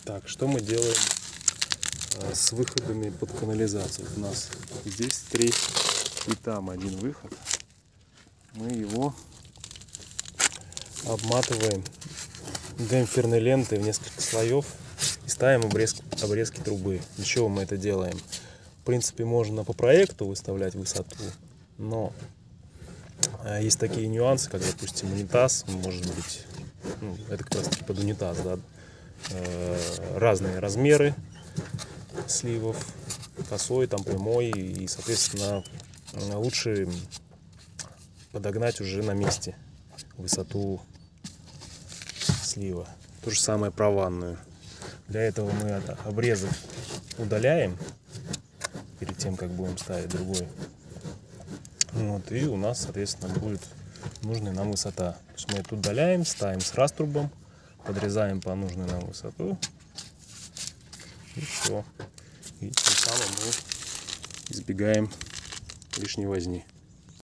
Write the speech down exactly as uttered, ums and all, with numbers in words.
Так, что мы делаем а, с выходами под канализацию? У нас здесь три и там один выход. Мы его обматываем демпферной лентой в несколько слоев и ставим обрезки, обрезки трубы. Для чего мы это делаем? В принципе, можно по проекту выставлять высоту, но есть такие нюансы, как, допустим, унитаз, может быть, ну, это как раз таки под унитаз, да, разные размеры сливов, косой, там прямой, и, соответственно, лучше подогнать уже на месте высоту слива. То же самое про ванную. Для этого мы обрезок удаляем перед тем, как будем ставить другой. Вот, и у нас, соответственно, будет нужная нам высота. То есть мы это удаляем, ставим с раструбом, подрезаем по нужной нам высоту. И все. И тем самым мы избегаем лишней возни.